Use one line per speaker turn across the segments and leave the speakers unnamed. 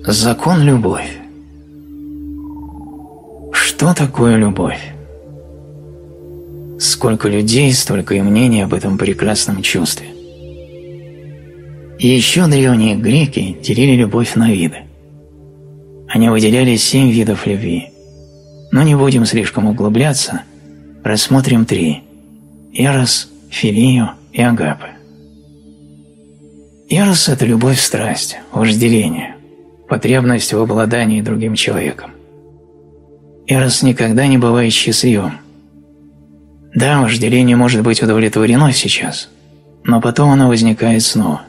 Закон любовь. Что такое любовь? Сколько людей, столько и мнений об этом прекрасном чувстве. И еще древние греки делили любовь на виды. Они выделяли 7 видов любви. Но не будем слишком углубляться, рассмотрим 3 – эрос, филию и агапе. Эрос – это любовь-страсть, вожделение, потребность в обладании другим человеком. Эрос никогда не бывает счастливым. Да, вожделение может быть удовлетворено сейчас, но потом оно возникает снова.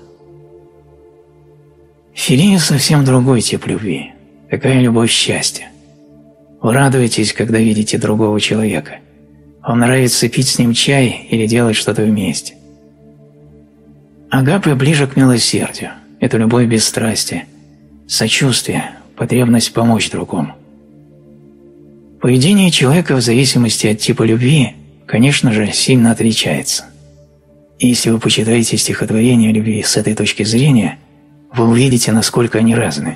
Филия – совсем другой тип любви, такая любовь счастья. Вы радуетесь, когда видите другого человека. Вам нравится пить с ним чай или делать что-то вместе. Агапе ближе к милосердию. Это любовь без страсти, сочувствие, потребность помочь другому. Поведение человека в зависимости от типа любви, конечно же, сильно отличается. И если вы почитаете стихотворения любви с этой точки зрения, вы увидите, насколько они разные.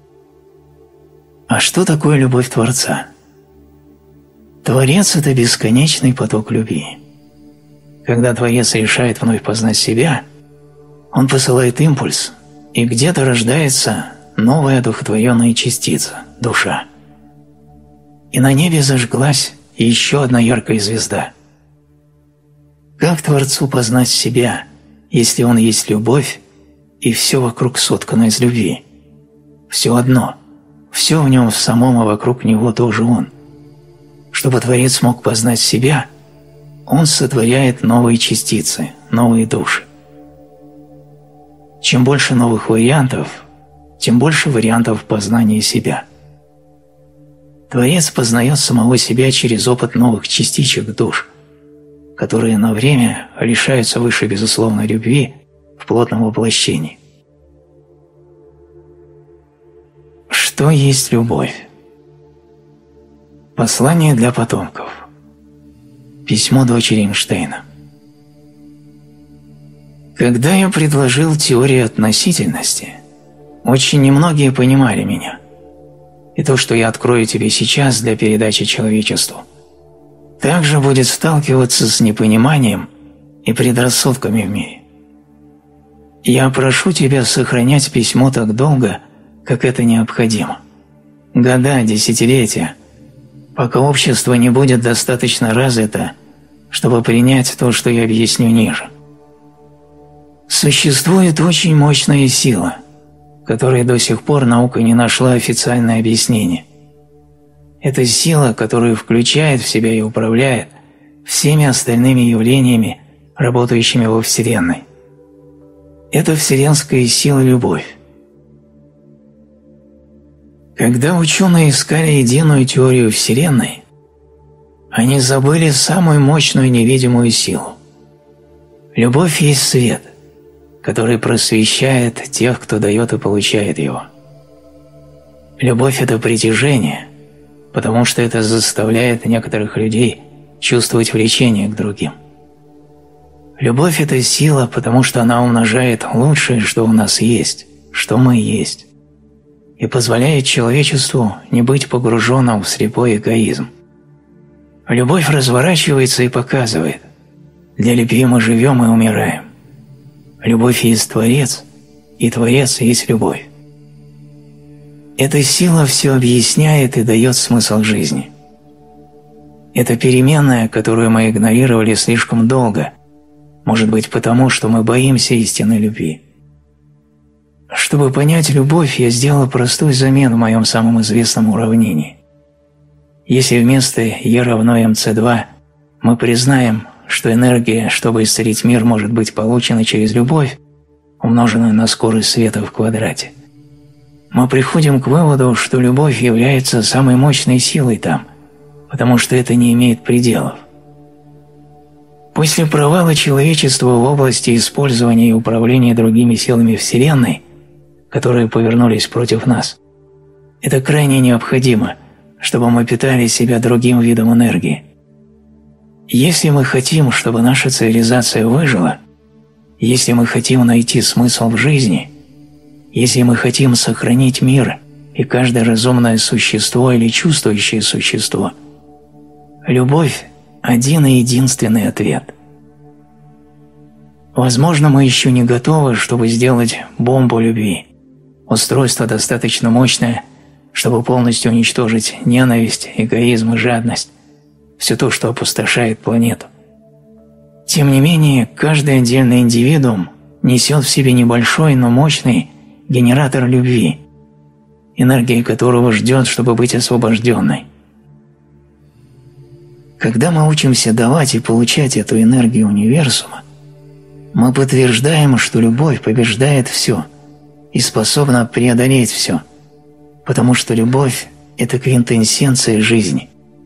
А что такое любовь Творца? Творец – это бесконечный поток любви. Когда Творец решает вновь познать себя, он посылает импульс, и где-то рождается новая одухотворенная частица – душа. И на небе зажглась еще одна яркая звезда. Как Творцу познать себя, если он есть любовь, и все вокруг соткано из любви? Все одно. Все в нем в самом, а вокруг него тоже он. Чтобы Творец мог познать себя, он сотворяет новые частицы, новые души. Чем больше новых вариантов, тем больше вариантов познания себя. Творец познает самого себя через опыт новых частичек душ, которые на время лишаются выше безусловной любви в плотном воплощении. Что есть любовь? Послание для потомков. Письмо дочери Эйнштейна. Когда я предложил теорию относительности, очень немногие понимали меня. И то, что я открою тебе сейчас для передачи человечеству, также будет сталкиваться с непониманием и предрассудками в мире. Я прошу тебя сохранять письмо так долго, как это необходимо. Года, десятилетия, пока общество не будет достаточно развито, чтобы принять то, что я объясню ниже. Существует очень мощная сила, которой до сих пор наука не нашла официальное объяснение. Это сила, которая включает в себя и управляет всеми остальными явлениями, работающими во Вселенной. Это вселенская сила – любовь. Когда ученые искали единую теорию Вселенной, они забыли самую мощную невидимую силу. Любовь есть свет, который просвещает тех, кто дает и получает его. Любовь – это притяжение, потому что это заставляет некоторых людей чувствовать влечение к другим. Любовь – это сила, потому что она умножает лучшее, что у нас есть, что мы есть, и позволяет человечеству не быть погруженным в слепой эгоизм. Любовь разворачивается и показывает: для любви мы живем и умираем. Любовь есть Творец, и Творец есть любовь. Эта сила все объясняет и дает смысл жизни. Это переменная, которую мы игнорировали слишком долго, может быть потому, что мы боимся истинной любви. Чтобы понять любовь, я сделал простую замену в моем самом известном уравнении. Если вместо E равно mc2 мы признаем, что энергия, чтобы исцелить мир, может быть получена через любовь, умноженную на скорость света в квадрате, мы приходим к выводу, что любовь является самой мощной силой там, потому что это не имеет пределов. После провала человечества в области использования и управления другими силами Вселенной, которые повернулись против нас, это крайне необходимо, чтобы мы питали себя другим видом энергии. Если мы хотим, чтобы наша цивилизация выжила, если мы хотим найти смысл в жизни, если мы хотим сохранить мир и каждое разумное существо или чувствующее существо. Любовь – один и единственный ответ. Возможно, мы еще не готовы, чтобы сделать бомбу любви, устройство достаточно мощное, чтобы полностью уничтожить ненависть, эгоизм и жадность, все то, что опустошает планету. Тем не менее, каждый отдельный индивидуум несет в себе небольшой, но мощный генератор любви, энергия которого ждет, чтобы быть освобожденной. Когда мы учимся давать и получать эту энергию универсума, мы подтверждаем, что любовь побеждает все и способна преодолеть все, потому что любовь – это квинтэссенция жизни.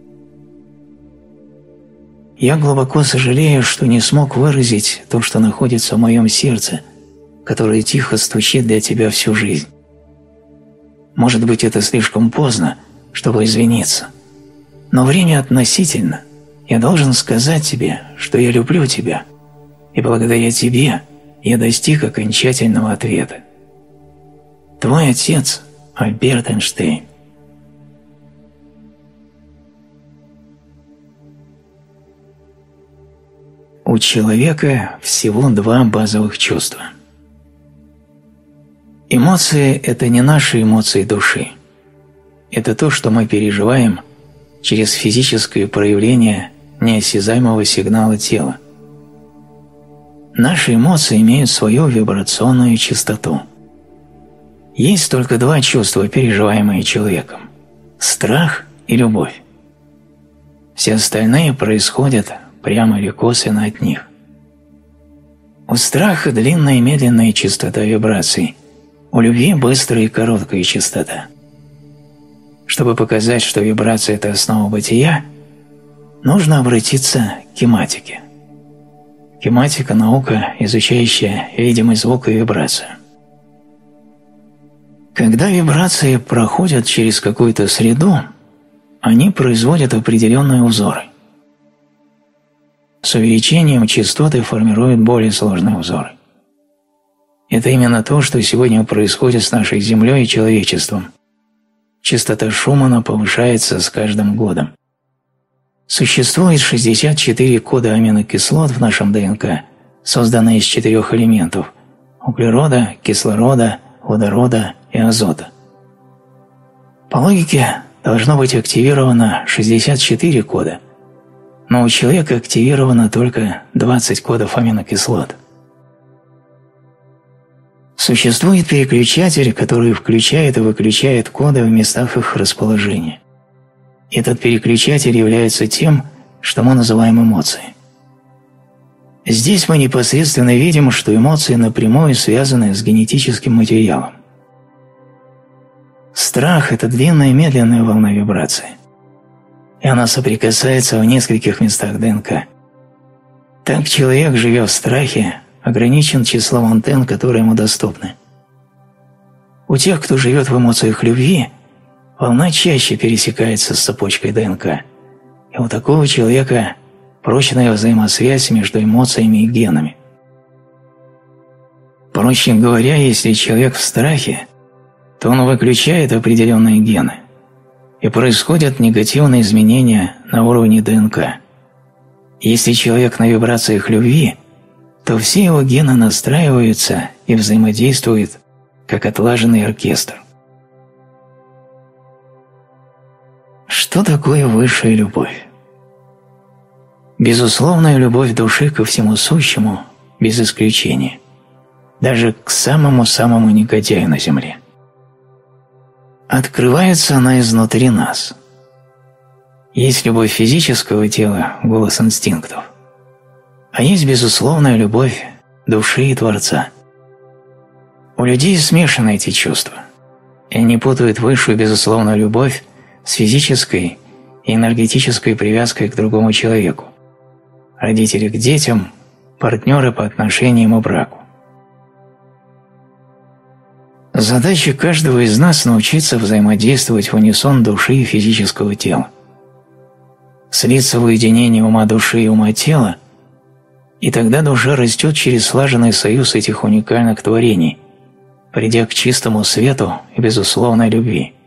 Я глубоко сожалею, что не смог выразить то, что находится в моем сердце, которое тихо стучит для тебя всю жизнь. Может быть, это слишком поздно, чтобы извиниться, но время относительно. Я должен сказать тебе, что я люблю тебя, и благодаря тебе я достиг окончательного ответа. Твой отец Альберт Эйнштейн. У человека всего два базовых чувства. Эмоции – это не наши эмоции души. Это то, что мы переживаем через физическое проявление неосязаемого сигнала тела. Наши эмоции имеют свою вибрационную частоту. Есть только два чувства, переживаемые человеком – страх и любовь. Все остальные происходят прямо или косвенно от них. У страха длинная и медленная частота вибраций, у любви быстрая и короткая частота. Чтобы показать, что вибрация – это основа бытия, нужно обратиться к кематике. Кематика – наука, изучающая видимый звук и вибрацию. Когда вибрации проходят через какую-то среду, они производят определенные узоры. С увеличением частоты формируют более сложные узоры. Это именно то, что сегодня происходит с нашей Землей и человечеством. Частота Шумана повышается с каждым годом. Существует 64 кода аминокислот в нашем ДНК, созданные из 4 элементов – углерода, кислорода, водорода и азота. По логике должно быть активировано 64 кода, но у человека активировано только 20 кодов аминокислот. Существует переключатель, который включает и выключает коды в местах их расположения. Этот переключатель является тем, что мы называем эмоцией. Здесь мы непосредственно видим, что эмоции напрямую связаны с генетическим материалом. Страх – это длинная и медленная волна вибрации, и она соприкасается в нескольких местах ДНК. Так человек, живя в страхе, ограничен числом антенн, которые ему доступны. У тех, кто живет в эмоциях любви, волна чаще пересекается с цепочкой ДНК, и у такого человека прочная взаимосвязь между эмоциями и генами. Проще говоря, если человек в страхе, то он выключает определенные гены, и происходят негативные изменения на уровне ДНК. Если человек на вибрациях любви, то все его гены настраиваются и взаимодействуют, как отлаженный оркестр. Что такое высшая любовь? Безусловная любовь души ко всему сущему, без исключения, даже к самому-самому негодяю на земле. Открывается она изнутри нас. Есть любовь физического тела, голос инстинктов, а есть безусловная любовь души и Творца. У людей смешаны эти чувства, и они путают высшую безусловную любовь с физической и энергетической привязкой к другому человеку, родители к детям, партнеры по отношениям и браку. Задача каждого из нас – научиться взаимодействовать в унисон души и физического тела. Слиться в уединение ума души и ума тела, и тогда душа растет через слаженный союз этих уникальных творений, придя к чистому свету и безусловной любви.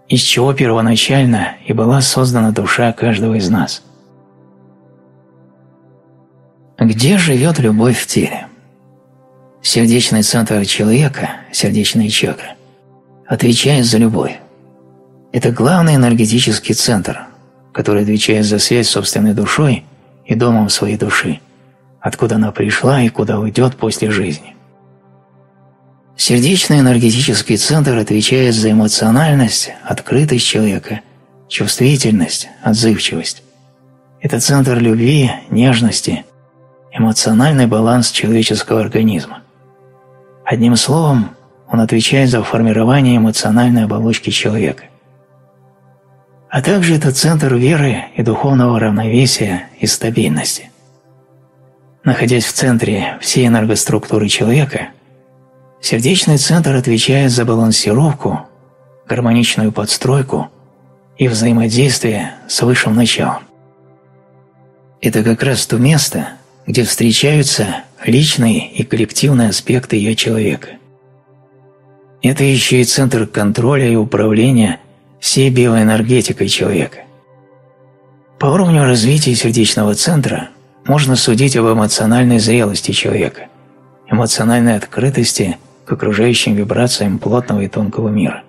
из чего первоначально и была создана душа каждого из нас. Где живет любовь в теле? Сердечный центр человека, сердечная чакра, отвечает за любовь. Это главный энергетический центр, который отвечает за связь с собственной душой и домом своей души, откуда она пришла и куда уйдет после жизни. Сердечный энергетический центр отвечает за эмоциональность, открытость человека, чувствительность, отзывчивость. Это центр любви, нежности, эмоциональный баланс человеческого организма. Одним словом, он отвечает за формирование эмоциональной оболочки человека. А также это центр веры и духовного равновесия и стабильности. Находясь в центре всей энергоструктуры человека, сердечный центр отвечает за балансировку, гармоничную подстройку и взаимодействие с высшим началом. Это как раз то место, где встречаются личные и коллективные аспекты «я» человека. Это еще и центр контроля и управления всей биоэнергетикой человека. По уровню развития сердечного центра можно судить об эмоциональной зрелости человека, эмоциональной открытости к окружающим вибрациям плотного и тонкого мира.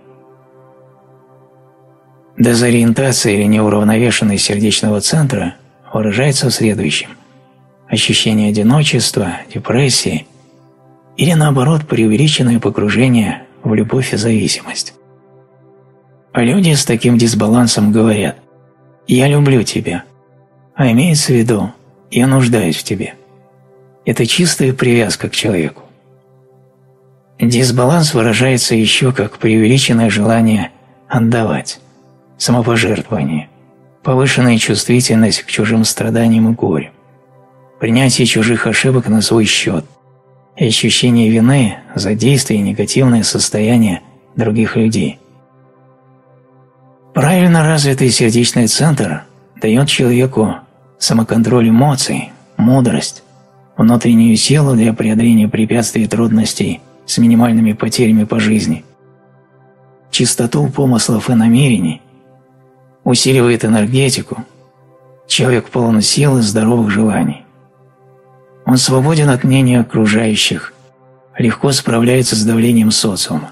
Дезориентация или неуравновешенность сердечного центра выражается в следующем: ощущение одиночества, депрессии или, наоборот, преувеличенное погружение в любовь и зависимость. А люди с таким дисбалансом говорят: «Я люблю тебя», а имеется в виду «я нуждаюсь в тебе». Это чистая привязка к человеку. Дисбаланс выражается еще как преувеличенное желание отдавать, самопожертвование, повышенная чувствительность к чужим страданиям и горю, принятие чужих ошибок на свой счет и ощущение вины за действия и негативное состояние других людей. Правильно развитый сердечный центр дает человеку самоконтроль эмоций, мудрость, внутреннюю силу для преодоления препятствий и трудностей с минимальными потерями по жизни, чистоту помыслов и намерений, усиливает энергетику, человек полон сил и здоровых желаний. Он свободен от мнения окружающих, легко справляется с давлением социума.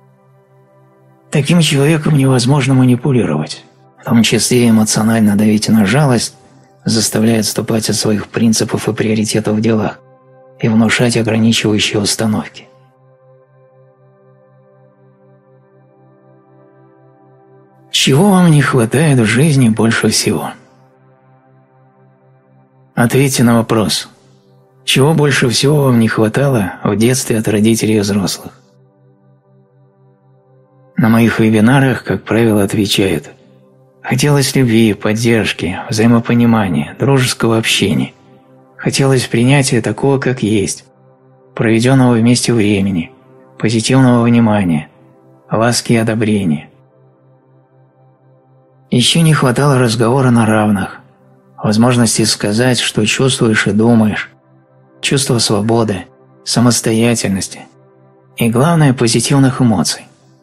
Таким человеком невозможно манипулировать, в том числе и эмоционально давить на жалость, заставляя отступать от своих принципов и приоритетов в делах и внушать ограничивающие установки. Чего вам не хватает в жизни больше всего? Ответьте на вопрос: чего больше всего вам не хватало в детстве от родителей и взрослых? На моих вебинарах, как правило, отвечают: хотелось любви, поддержки, взаимопонимания, дружеского общения. Хотелось принятия такого, как есть, проведенного вместе времени, позитивного внимания, ласки и одобрения. Еще не хватало разговора на равных, возможности сказать, что чувствуешь и думаешь, чувства свободы, самостоятельности и, главное, позитивных эмоций.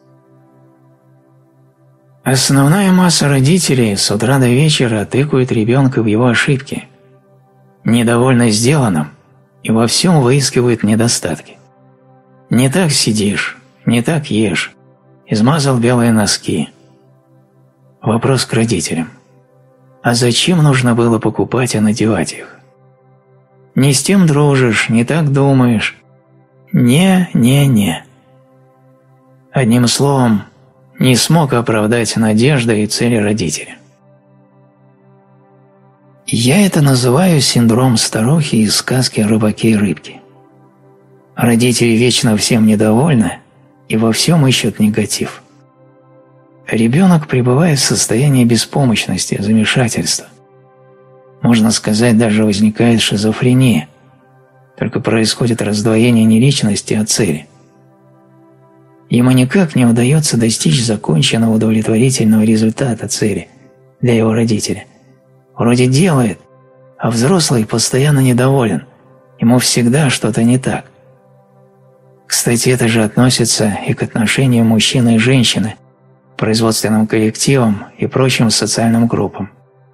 Основная масса родителей с утра до вечера тыкают ребенка в его ошибки, недовольны сделанным и во всем выискивают недостатки. Не так сидишь, не так ешь, измазал белые носки. Вопрос к родителям: а зачем нужно было покупать и надевать их? Не с тем дружишь, не так думаешь. Не. Одним словом, не смог оправдать надежды и цели родителя. Я это называю синдром старухи из сказки о рыбаке и рыбке. Родители вечно всем недовольны и во всем ищут негатив. Ребенок пребывает в состоянии беспомощности, замешательства. Можно сказать, даже возникает шизофрения, только происходит раздвоение не личности, а цели. Ему никак не удается достичь законченного удовлетворительного результата цели для его родителя. Вроде делает, а взрослый постоянно недоволен, ему всегда что-то не так. Кстати, это же относится и к отношениям мужчины и женщины, производственным коллективам и прочим социальным группам.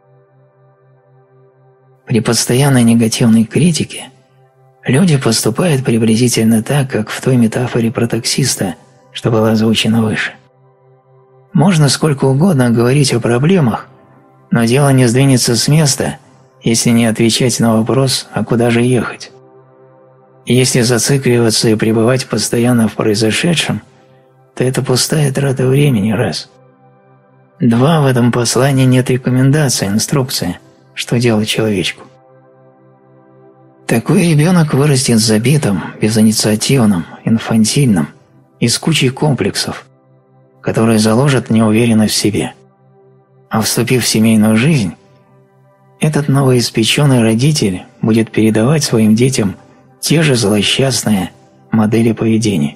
При постоянной негативной критике люди поступают приблизительно так, как в той метафоре про таксиста, что была озвучена выше. Можно сколько угодно говорить о проблемах, но дело не сдвинется с места, если не отвечать на вопрос, а куда же ехать. Если зацикливаться и пребывать постоянно в произошедшем, то это пустая трата времени, раз. Два, в этом послании нет рекомендации, инструкции, что делать человечку. Такой ребенок вырастет забитым, безинициативным, инфантильным и с кучей комплексов, которые заложат неуверенность в себе. А вступив в семейную жизнь, этот новоиспеченный родитель будет передавать своим детям те же злосчастные модели поведения.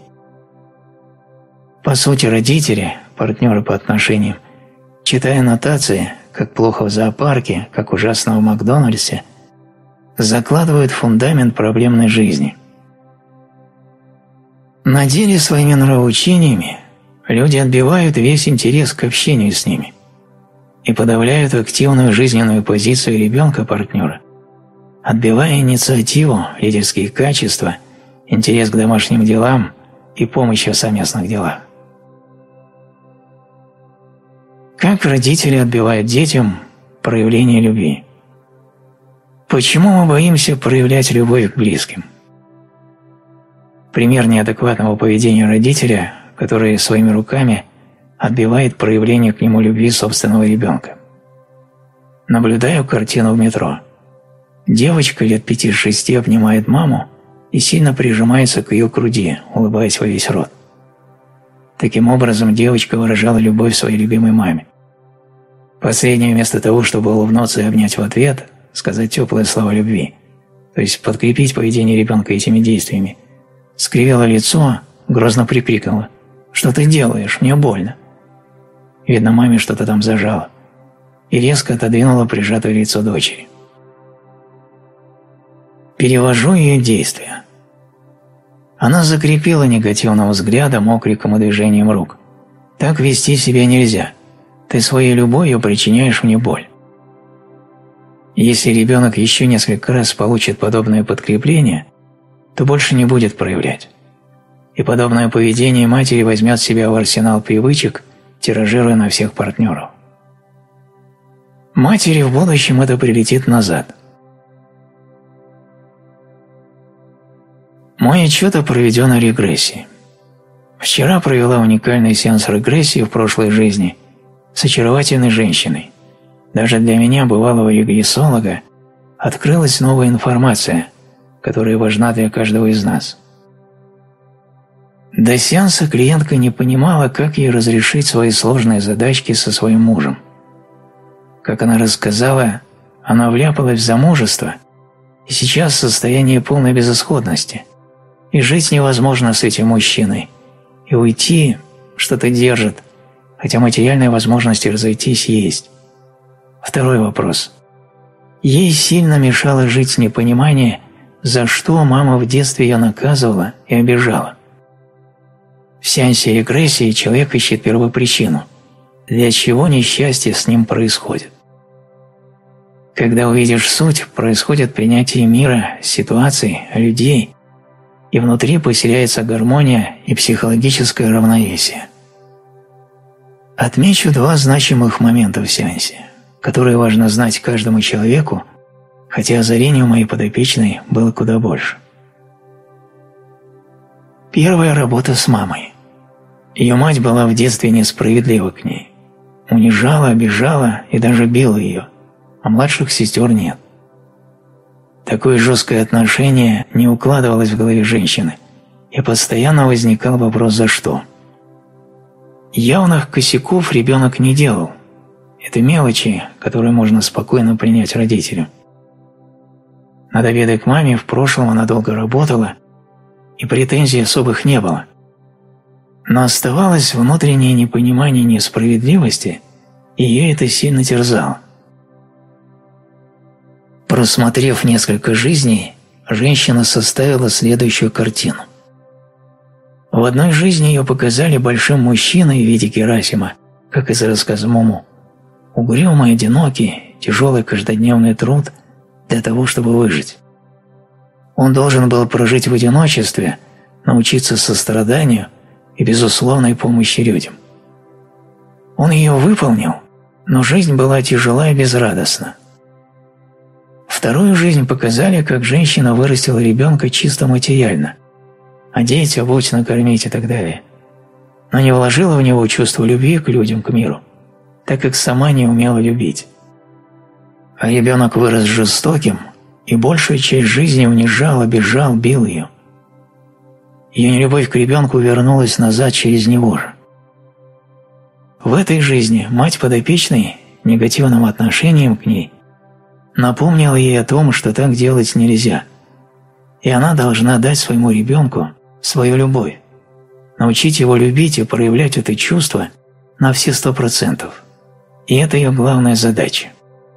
По сути, родители, партнеры по отношениям, читая нотации, как плохо в зоопарке, как ужасно в Макдональдсе, закладывают фундамент проблемной жизни. На деле своими нравоучениями люди отбивают весь интерес к общению с ними и подавляют активную жизненную позицию ребенка-партнера, отбивая инициативу, лидерские качества, интерес к домашним делам и помощь в совместных делах. Как родители отбивают детям проявление любви? Почему мы боимся проявлять любовь к близким? Пример неадекватного поведения родителя, который своими руками отбивает проявление к нему любви собственного ребенка. Наблюдаю картину в метро. Девочка лет 5-6 обнимает маму и сильно прижимается к ее груди, улыбаясь во весь рот. Таким образом, девочка выражала любовь своей любимой маме. Последняя, вместо того, чтобы улыбнуться и обнять в ответ, сказать теплые слова любви, то есть подкрепить поведение ребенка этими действиями, скривила лицо, грозно прикрикнула: «Что ты делаешь? Мне больно». Видно, маме что-то там зажало. И резко отодвинула прижатое лицо дочери. Перевожу ее действия. Она закрепила негативным взглядом, окриком и движением рук. Так вести себя нельзя. Ты своей любовью причиняешь мне боль. Если ребенок еще несколько раз получит подобное подкрепление, то больше не будет проявлять. И подобное поведение матери возьмет себя в арсенал привычек, тиражируя на всех партнеров. Матери в будущем это прилетит назад. Мой отчет о проведенной регрессии. Вчера провела уникальный сеанс регрессии в прошлой жизни с очаровательной женщиной. Даже для меня, бывалого регрессолога, открылась новая информация, которая важна для каждого из нас. До сеанса клиентка не понимала, как ей разрешить свои сложные задачки со своим мужем. Как она рассказала, она вляпалась в замужество и сейчас в состоянии полной безысходности, и жить невозможно с этим мужчиной, и уйти что-то держит, хотя материальной возможности разойтись есть. Второй вопрос. Ей сильно мешало жить непонимание, за что мама в детстве ее наказывала и обижала. В сеансе регрессии человек ищет первопричину, для чего несчастье с ним происходит. Когда увидишь суть, происходит принятие мира, ситуаций, людей, и внутри поселяется гармония и психологическое равновесие. Отмечу два значимых момента в сеансе, которые важно знать каждому человеку, хотя озарению моей подопечной было куда больше. Первая работа с мамой. Ее мать была в детстве несправедлива к ней. Унижала, обижала и даже била ее, а младших сестер нет. Такое жесткое отношение не укладывалось в голове женщины, и постоянно возникал вопрос «за что?». Явных косяков ребенок не делал. Это мелочи, которые можно спокойно принять родителю. Над обидой к маме в прошлом она долго работала, и претензий особых не было. Но оставалось внутреннее непонимание несправедливости, и ее это сильно терзало. Просмотрев несколько жизней, женщина составила следующую картину. В одной жизни ее показали большим мужчиной в виде Герасима, как из рассказа Муму, угрюмый, одинокий, тяжелый каждодневный труд для того, чтобы выжить. Он должен был прожить в одиночестве, научиться состраданию и безусловной помощи людям. Он ее выполнил, но жизнь была тяжела и безрадостна. Вторую жизнь показали, как женщина вырастила ребенка чисто материально – одеть, обуть, накормить и так далее, но не вложила в него чувство любви к людям, к миру, так как сама не умела любить. А ребенок вырос жестоким и большую часть жизни унижал, обижал, бил ее. Ее нелюбовь к ребенку вернулась назад через него же. В этой жизни мать подопечной негативным отношением к ней напомнила ей о том, что так делать нельзя, и она должна дать своему ребенку свою любовь, научить его любить и проявлять это чувство на все 100%. И это ее главная задача.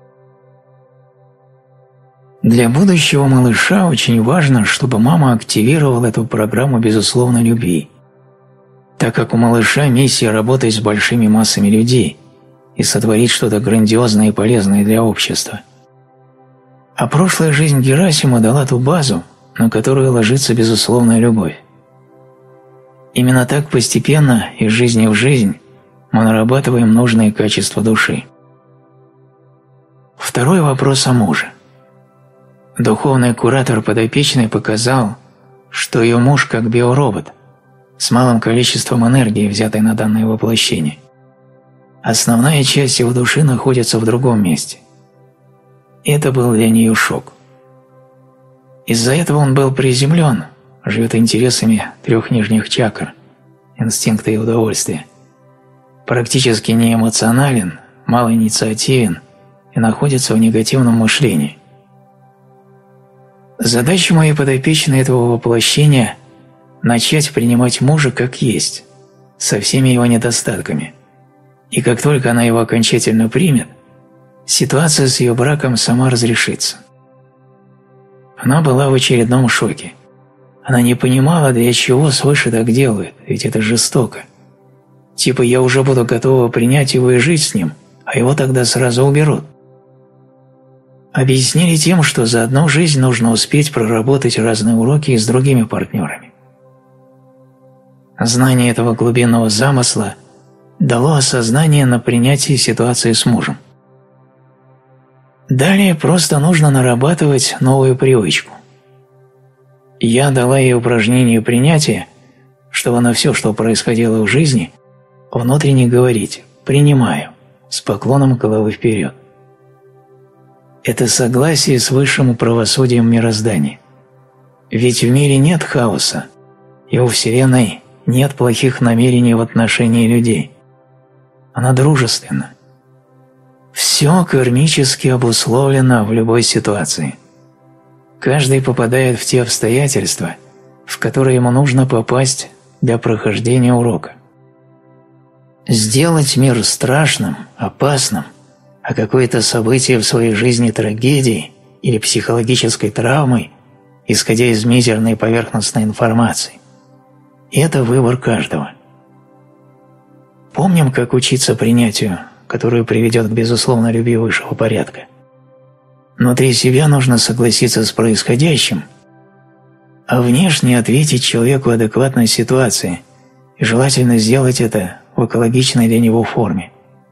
Для будущего малыша очень важно, чтобы мама активировала эту программу безусловной любви, так как у малыша миссия работать с большими массами людей и сотворить что-то грандиозное и полезное для общества. А прошлая жизнь Герасима дала ту базу, на которую ложится безусловная любовь. Именно так постепенно, из жизни в жизнь, мы нарабатываем нужные качества души. Второй вопрос о муже. Духовный куратор подопечной показал, что ее муж как биоробот, с малым количеством энергии, взятой на данное воплощение. Основная часть его души находится в другом месте. Это был для нее шок. Из-за этого он был приземлен, живет интересами 3 нижних чакр, инстинкта и удовольствия, практически не эмоционален, малоинициативен и находится в негативном мышлении. Задача моей подопечной этого воплощения – начать принимать мужа как есть, со всеми его недостатками, и как только она его окончательно примет, ситуация с ее браком сама разрешится. Она была в очередном шоке. Она не понимала, для чего свыше так делают, ведь это жестоко. Типа я уже буду готова принять его и жить с ним, а его тогда сразу уберут. Объяснили тем, что за одну жизнь нужно успеть проработать разные уроки и с другими партнерами. Знание этого глубинного замысла дало осознание на принятие ситуации с мужем. Далее просто нужно нарабатывать новую привычку. Я дала ей упражнение принятия, чтобы на все, что происходило в жизни, внутренне говорить «принимаю» с поклоном головы вперед. Это согласие с высшим правосудием мироздания. Ведь в мире нет хаоса, и у Вселенной нет плохих намерений в отношении людей. Она дружественна. Все кармически обусловлено в любой ситуации. Каждый попадает в те обстоятельства, в которые ему нужно попасть для прохождения урока. Сделать мир страшным, опасным, а какое-то событие в своей жизни трагедией или психологической травмой, исходя из мизерной поверхностной информации, это выбор каждого. Помним, как учиться принятию, которое приведет к безусловной любви высшего порядка. Внутри себя нужно согласиться с происходящим, а внешне ответить человеку адекватной ситуации, и желательно сделать это в экологичной для него форме.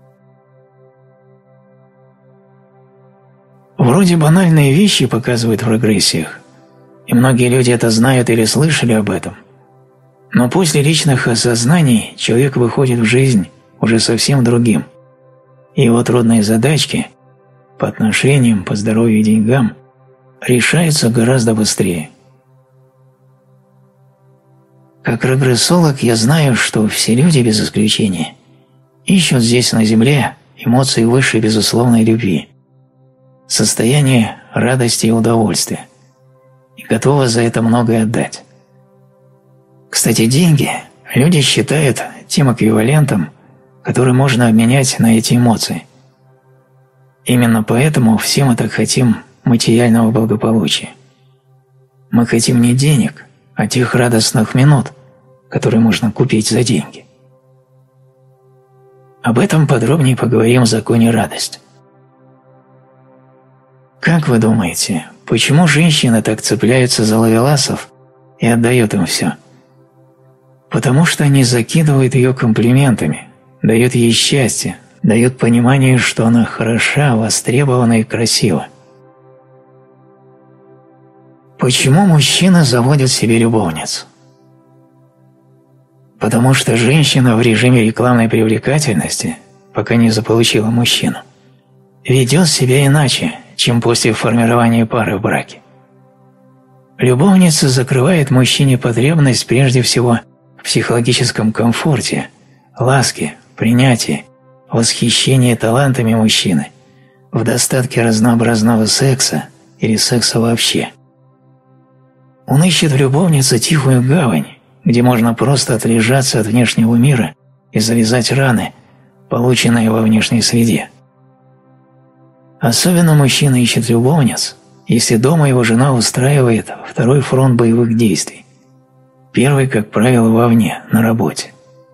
Вроде банальные вещи показывают в регрессиях, и многие люди это знают или слышали об этом. Но после личных осознаний человек выходит в жизнь уже совсем другим, и его трудные задачки по отношениям, по здоровью и деньгам решаются гораздо быстрее. Как регрессолог я знаю, что все люди без исключения ищут здесь на Земле эмоции высшей безусловной любви, состояние радости и удовольствия, и готовы за это многое отдать. Кстати, деньги люди считают тем эквивалентом, который можно обменять на эти эмоции. Именно поэтому все мы так хотим материального благополучия. Мы хотим не денег, а тех радостных минут, которые можно купить за деньги. Об этом подробнее поговорим в законе радости. Как вы думаете, почему женщины так цепляются за ловеласов и отдают им все? Потому что они закидывают ее комплиментами, дают ей счастье, дают понимание, что она хороша, востребована и красива. Почему мужчина заводит себе любовниц? Потому что женщина в режиме рекламной привлекательности, пока не заполучила мужчину, ведет себя иначе, чем после формирования пары в браке. Любовница закрывает мужчине потребность прежде всего в психологическом комфорте, ласке, принятии, восхищении талантами мужчины, в достатке разнообразного секса или секса вообще. Он ищет в любовнице тихую гавань, где можно просто отлежаться от внешнего мира и залезать раны, полученные во внешней среде. Особенно мужчина ищет любовниц, если дома его жена устраивает второй фронт боевых действий. Первый, как правило, вовне, на работе.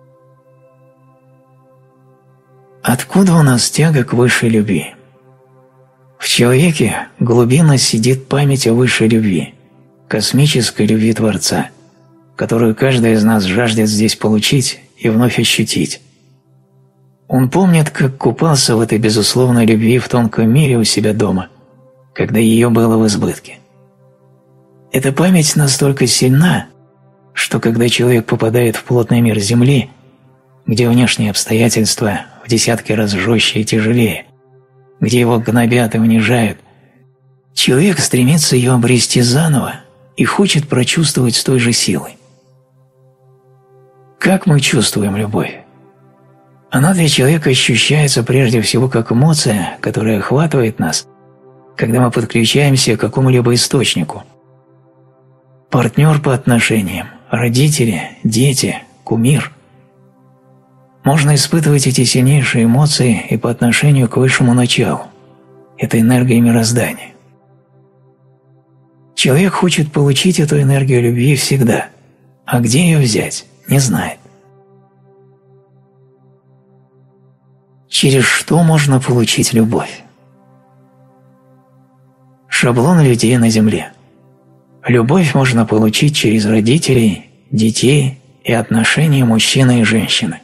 Откуда у нас тяга к высшей любви? В человеке глубинно сидит память о высшей любви, космической любви Творца, которую каждый из нас жаждет здесь получить и вновь ощутить. Он помнит, как купался в этой безусловной любви в тонком мире у себя дома, когда ее было в избытке. Эта память настолько сильна, что когда человек попадает в плотный мир Земли, где внешние обстоятельства в десятки раз жестче и тяжелее, где его гнобят и унижают, человек стремится ее обрести заново и хочет прочувствовать с той же силой. Как мы чувствуем любовь? Она для человека ощущается прежде всего как эмоция, которая охватывает нас, когда мы подключаемся к какому-либо источнику. Партнер по отношениям, родители, дети, кумир. Можно испытывать эти сильнейшие эмоции и по отношению к высшему началу. Это энергия мироздания. Человек хочет получить эту энергию любви всегда, а где ее взять, не знает. Через что можно получить любовь? Шаблон людей на Земле. Любовь можно получить через родителей, детей и отношения мужчины и женщины.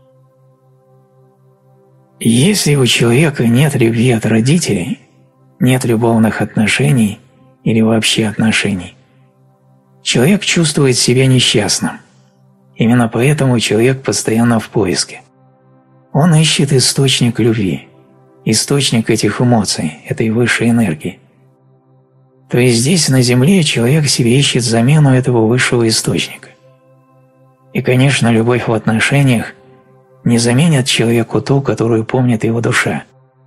Если у человека нет любви от родителей, нет любовных отношений или вообще отношений, человек чувствует себя несчастным. Именно поэтому человек постоянно в поиске. Он ищет источник любви, источник этих эмоций, этой высшей энергии. То есть здесь, на Земле, человек себе ищет замену этого высшего источника. И, конечно, любовь в отношениях не заменит человеку ту, которую помнит его душа.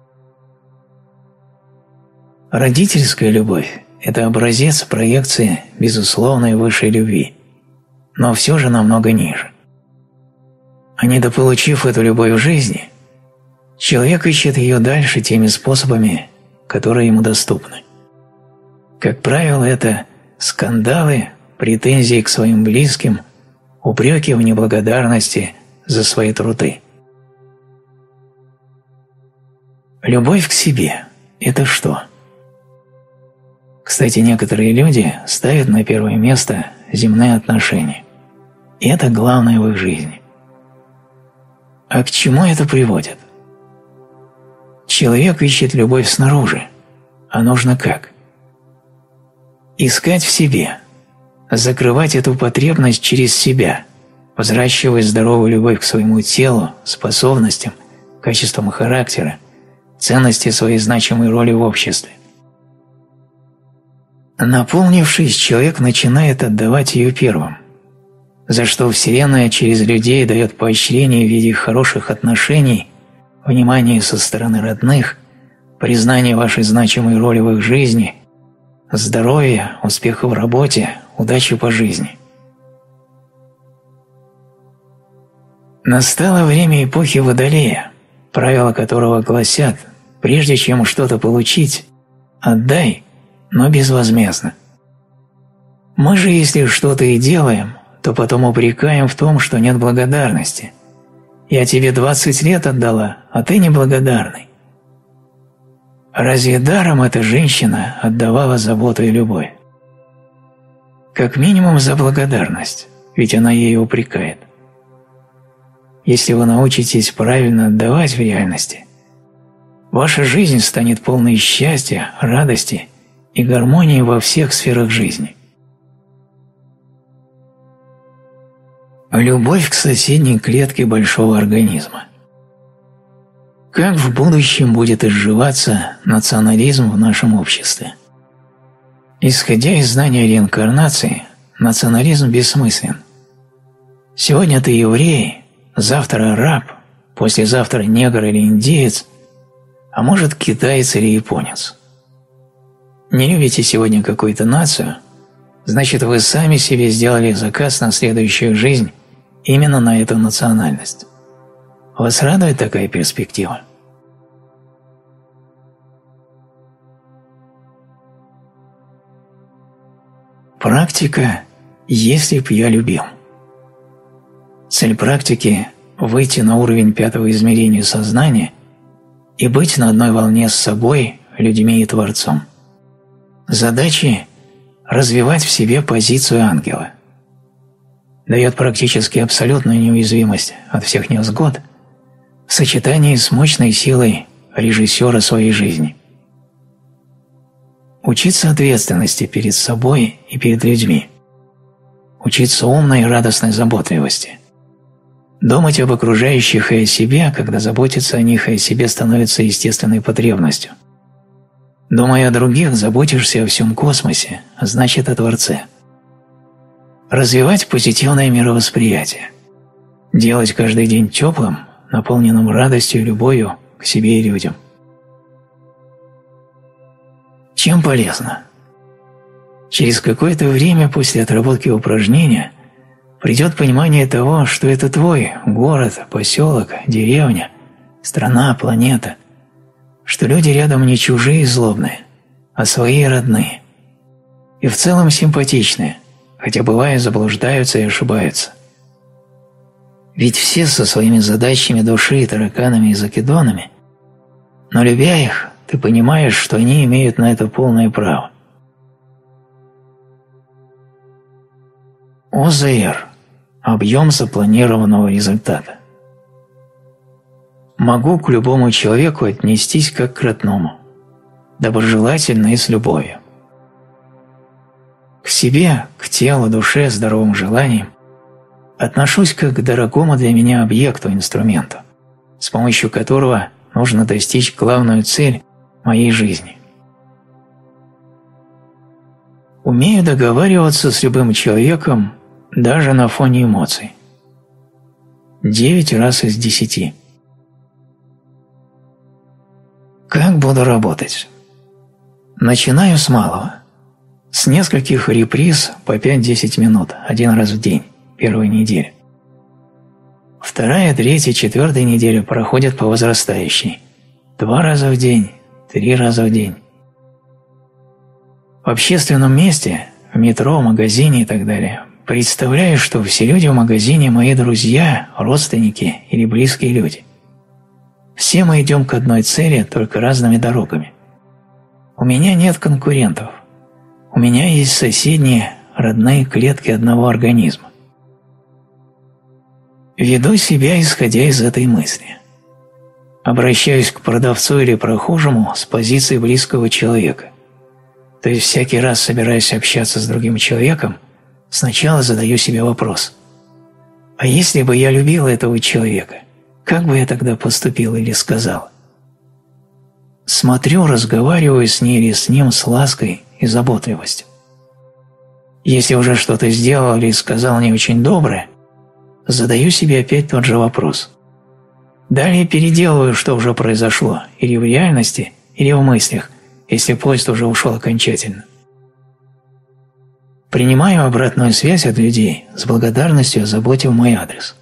Родительская любовь – это образец проекции безусловной высшей любви, но все же намного ниже. А недополучив эту любовь в жизни, человек ищет ее дальше теми способами, которые ему доступны. Как правило, это скандалы, претензии к своим близким, упреки в неблагодарности за свои труды. Любовь к себе – это что? Кстати, некоторые люди ставят на первое место земные отношения. И это главное в их жизни. А к чему это приводит? Человек ищет любовь снаружи, а нужно как? Искать в себе, закрывать эту потребность через себя, взращивая здоровую любовь к своему телу, способностям, качествам характера, ценности своей значимой роли в обществе. Наполнившись, человек начинает отдавать ее первым, за что Вселенная через людей дает поощрение в виде хороших отношений, внимания со стороны родных, признания вашей значимой роли в их жизни, здоровья, успеха в работе, удачи по жизни. Настало время эпохи Водолея, правила которого гласят: прежде чем что-то получить, отдай, но безвозмездно. Мы же, если что-то и делаем, то потом упрекаем в том, что нет благодарности, Я тебе 20 лет отдала, а ты неблагодарный. Разве даром эта женщина отдавала заботу и любовь? Как минимум за благодарность, ведь она ею упрекает. Если вы научитесь правильно отдавать в реальности, ваша жизнь станет полной счастья, радости и гармонии во всех сферах жизни. Любовь к соседней клетке большого организма. Как в будущем будет изживаться национализм в нашем обществе? Исходя из знания реинкарнации, национализм бессмыслен. Сегодня ты еврей, завтра раб, послезавтра негр или индеец, а может китаец или японец. Не любите сегодня какую-то нацию, значит вы сами себе сделали заказ на следующую жизнь именно на эту национальность. Вас радует такая перспектива? Практика «Если б я любил». Цель практики – выйти на уровень пятого измерения сознания и быть на одной волне с собой, людьми и Творцом. Задачи – развивать в себе позицию ангела. Дает практически абсолютную неуязвимость от всех невзгод в сочетании с мощной силой режиссера своей жизни. Учиться ответственности перед собой и перед людьми. Учиться умной и радостной заботливости. Думать об окружающих и о себе, когда заботиться о них и о себе становится естественной потребностью. Думая о других, заботишься о всем космосе, а значит о Творце. Развивать позитивное мировосприятие. Делать каждый день теплым, наполненным радостью и любовью к себе и людям. Чем полезно? Через какое-то время после отработки упражнения придет понимание того, что это твой город, поселок, деревня, страна, планета, что люди рядом не чужие и злобные, а свои и родные. И в целом симпатичные, хотя бывает заблуждаются и ошибаются. Ведь все со своими задачами души, тараканами и закидонами, но любя их, ты понимаешь, что они имеют на это полное право. ОЗР – объем запланированного результата. Могу к любому человеку отнестись как к родному, доброжелательно и с любовью. К себе, к телу, душе, здоровым желаниям отношусь как к дорогому для меня объекту, инструменту, с помощью которого нужно достичь главную цель моей жизни. Умею договариваться с любым человеком даже на фоне эмоций. 9 раз из 10. Как буду работать? Начинаю с малого. С нескольких реприз по 5-10 минут, 1 раз в день, первой недели. 2, 3, 4 неделя проходят по возрастающей. 2 раза в день, 3 раза в день. В общественном месте, в метро, магазине и так далее, представляю, что все люди в магазине мои друзья, родственники или близкие люди. Все мы идем к одной цели, только разными дорогами. У меня нет конкурентов. У меня есть соседние, родные клетки одного организма. Веду себя, исходя из этой мысли. Обращаюсь к продавцу или прохожему с позиции близкого человека. То есть всякий раз, собираясь общаться с другим человеком, сначала задаю себе вопрос. А если бы я любил этого человека, как бы я тогда поступил или сказал? Смотрю, разговариваю с ней или с ним с лаской и заботливостью. Если уже что-то сделал или сказал не очень доброе, задаю себе опять тот же вопрос. Далее переделываю, что уже произошло, или в реальности, или в мыслях, если поезд уже ушел окончательно. Принимаю обратную связь от людей с благодарностью о заботе в мой адрес.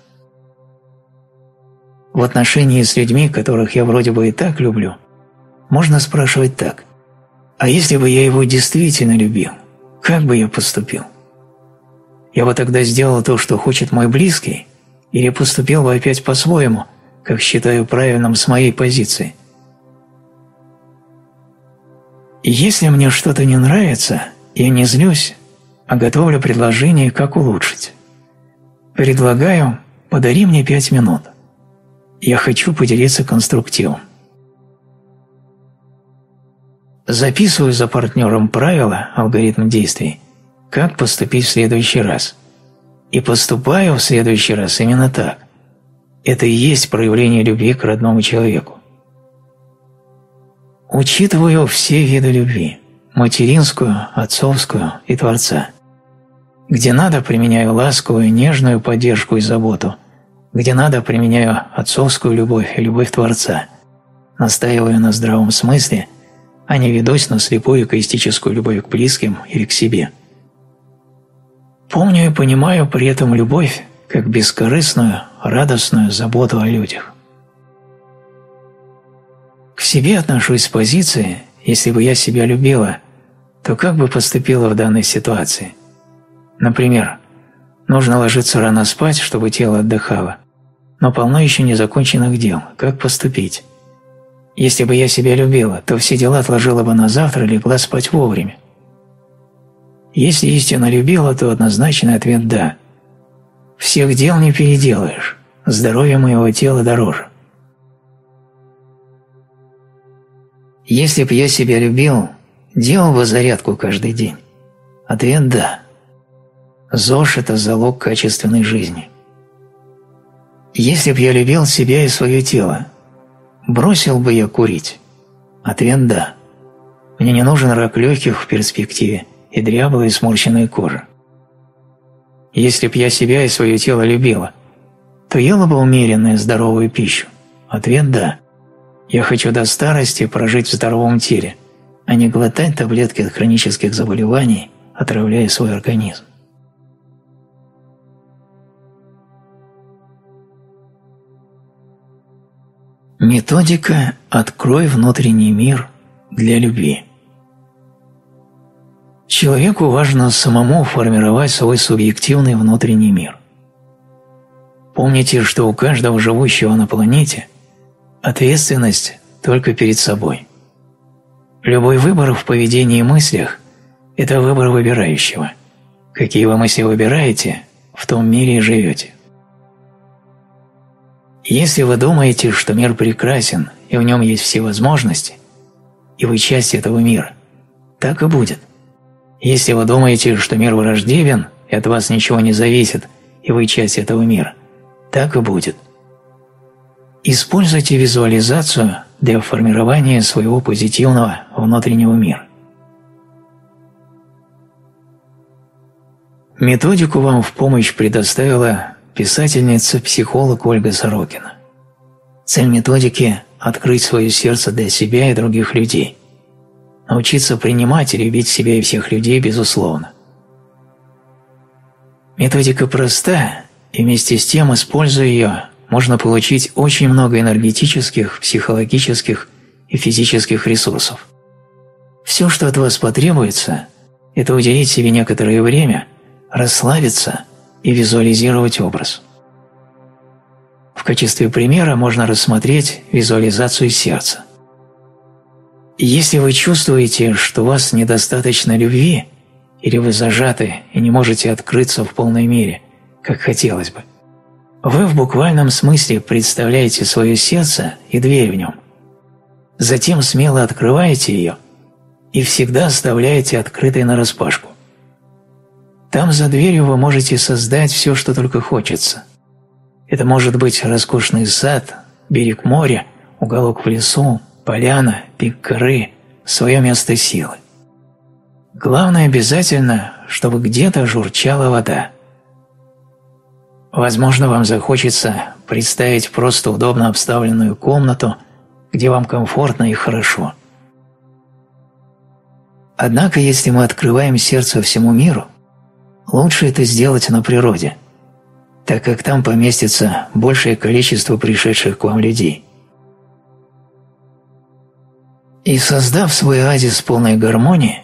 В отношении с людьми, которых я вроде бы и так люблю, можно спрашивать так. А если бы я его действительно любил, как бы я поступил? Я бы тогда сделал то, что хочет мой близкий, или поступил бы опять по-своему, как считаю правильным с моей позиции? И если мне что-то не нравится, я не злюсь, а готовлю предложение, как улучшить. Предлагаю, подари мне 5 минут. Я хочу поделиться конструктивом. Записываю за партнером правила, алгоритм действий, как поступить в следующий раз. И поступаю в следующий раз именно так. Это и есть проявление любви к родному человеку. Учитываю все виды любви – материнскую, отцовскую и Творца. Где надо, применяю ласковую, нежную поддержку и заботу. Где надо, применяю отцовскую любовь и любовь Творца. Настаиваю на здравом смысле, а не ведусь на слепую эгоистическую любовь к близким или к себе. Помню и понимаю при этом любовь как бескорыстную, радостную заботу о людях. К себе отношусь с позиции, если бы я себя любила, то как бы поступила в данной ситуации? Например, нужно ложиться рано спать, чтобы тело отдыхало, но полно еще незаконченных дел. Как поступить? Если бы я себя любила, то все дела отложила бы на завтра и легла спать вовремя. Если истинно любила, то однозначный ответ «да». Всех дел не переделаешь, здоровье моего тела дороже. Если б я себя любил, делал бы зарядку каждый день. Ответ «да». ЗОЖ – это залог качественной жизни. Если б я любил себя и свое тело, бросил бы я курить? Ответ «да». Мне не нужен рак легких в перспективе и дряблая и сморщенная кожа. Если б я себя и свое тело любила, то ела бы умеренную здоровую пищу? Ответ «да». Я хочу до старости прожить в здоровом теле, а не глотать таблетки от хронических заболеваний, отравляя свой организм. Методика «Открой внутренний мир для любви». Человеку важно самому формировать свой субъективный внутренний мир. Помните, что у каждого живущего на планете ответственность только перед собой. Любой выбор в поведении и мыслях – это выбор выбирающего. Какие вы мысли выбираете, в том мире и живете. Если вы думаете, что мир прекрасен и в нем есть все возможности, и вы часть этого мира, так и будет. Если вы думаете, что мир враждебен и от вас ничего не зависит, и вы часть этого мира, так и будет. Используйте визуализацию для формирования своего позитивного внутреннего мира. Методику вам в помощь предоставила писательница-психолог Ольга Сорокина. Цель методики – открыть свое сердце для себя и других людей. Научиться принимать и любить себя и всех людей безусловно. Методика проста, и вместе с тем, используя ее, можно получить очень много энергетических, психологических и физических ресурсов. Все, что от вас потребуется, это уделить себе некоторое время, расслабиться и визуализировать образ. В качестве примера можно рассмотреть визуализацию сердца. Если вы чувствуете, что у вас недостаточно любви, или вы зажаты и не можете открыться в полной мере, как хотелось бы, вы в буквальном смысле представляете свое сердце и дверь в нем. Затем смело открываете ее и всегда оставляете открытой нараспашку. Там за дверью вы можете создать все, что только хочется. Это может быть роскошный сад, берег моря, уголок в лесу, поляна, пик горы, свое место силы. Главное обязательно, чтобы где-то журчала вода. Возможно, вам захочется представить просто удобно обставленную комнату, где вам комфортно и хорошо. Однако, если мы открываем сердце всему миру, лучше это сделать на природе, так как там поместится большее количество пришедших к вам людей. И создав свой оазис полной гармонии,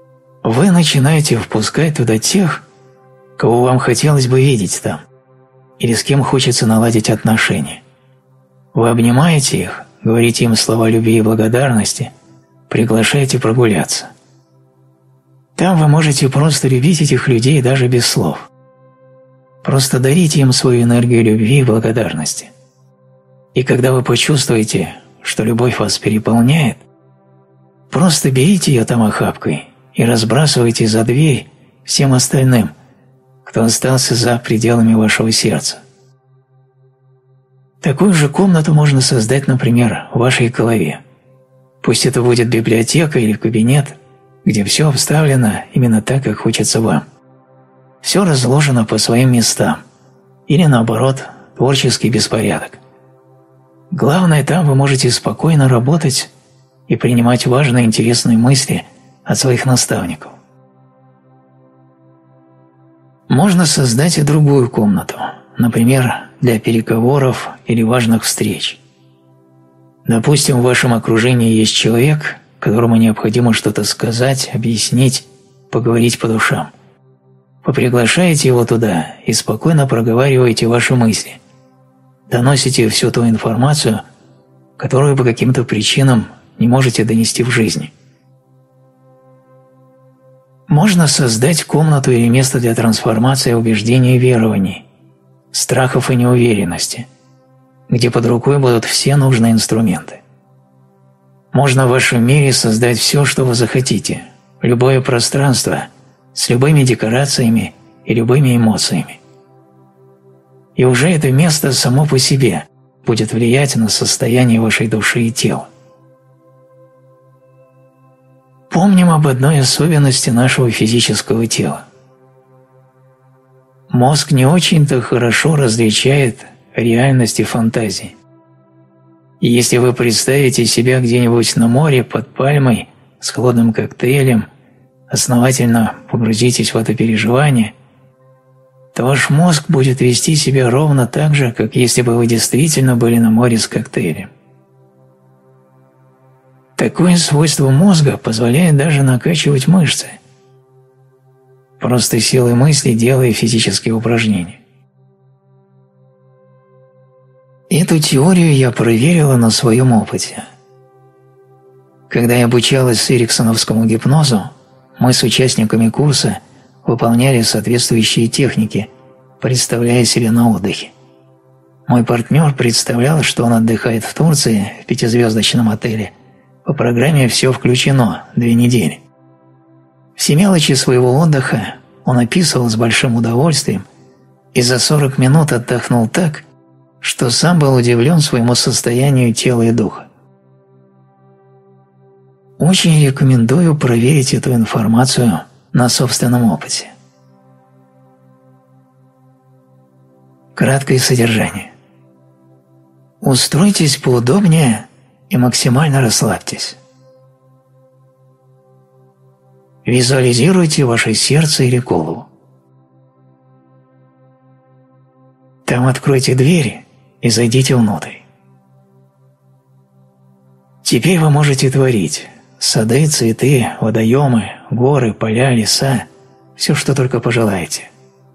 вы начинаете впускать туда тех, кого вам хотелось бы видеть там. или с кем хочется наладить отношения. Вы обнимаете их, говорите им слова любви и благодарности, приглашаете прогуляться. Там вы можете просто любить этих людей даже без слов. Просто дарите им свою энергию любви и благодарности. И когда вы почувствуете, что любовь вас переполняет, просто берите ее там охапкой и разбрасывайте за дверь всем остальным, кто остался за пределами вашего сердца. Такую же комнату можно создать, например, в вашей голове. Пусть это будет библиотека или кабинет, где все обставлено именно так, как хочется вам. Все разложено по своим местам, или наоборот, творческий беспорядок. Главное, там вы можете спокойно работать и принимать важные интересные мысли от своих наставников. Можно создать и другую комнату, например, для переговоров или важных встреч. Допустим, в вашем окружении есть человек, которому необходимо что-то сказать, объяснить, поговорить по душам. Вы приглашаете его туда и спокойно проговариваете ваши мысли, доносите всю ту информацию, которую по каким-то причинам не можете донести в жизни. Можно создать комнату или место для трансформации убеждений и верований, страхов и неуверенности, где под рукой будут все нужные инструменты. Можно в вашем мире создать все, что вы захотите, любое пространство, с любыми декорациями и любыми эмоциями. И уже это место само по себе будет влиять на состояние вашей души и тела. Помним об одной особенности нашего физического тела. Мозг не очень-то хорошо различает реальность и фантазии. И если вы представите себя где-нибудь на море под пальмой с холодным коктейлем, основательно погрузитесь в это переживание, то ваш мозг будет вести себя ровно так же, как если бы вы действительно были на море с коктейлем. Такое свойство мозга позволяет даже накачивать мышцы, просто силой мысли делая физические упражнения. Эту теорию я проверила на своем опыте. Когда я обучалась эриксоновскому гипнозу, мы с участниками курса выполняли соответствующие техники, представляя себя на отдыхе. Мой партнер представлял, что он отдыхает в Турции в 5-звездочном отеле. По программе «Все включено» 2 недели. Все мелочи своего отдыха он описывал с большим удовольствием и за 40 минут отдохнул так, что сам был удивлен своему состоянию тела и духа. Очень рекомендую проверить эту информацию на собственном опыте. Краткое содержание. Устройтесь поудобнее и максимально расслабьтесь. Визуализируйте ваше сердце или голову. Там откройте дверь и зайдите внутрь. Теперь вы можете творить сады, цветы, водоемы, горы, поля, леса, все, что только пожелаете.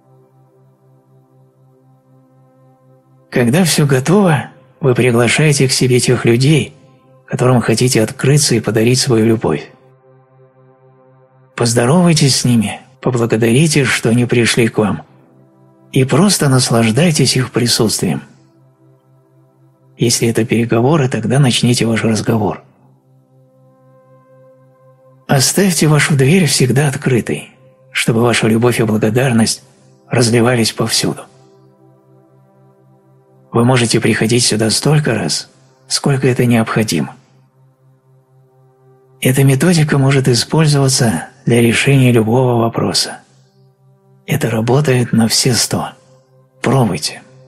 Когда все готово, вы приглашаете к себе тех людей, которым хотите открыться и подарить свою любовь. Поздоровайтесь с ними, поблагодарите, что они пришли к вам, и просто наслаждайтесь их присутствием. Если это переговоры, тогда начните ваш разговор. Оставьте вашу дверь всегда открытой, чтобы ваша любовь и благодарность разливались повсюду. Вы можете приходить сюда столько раз, сколько это необходимо. Эта методика может использоваться для решения любого вопроса. Это работает на все 100. Пробуйте.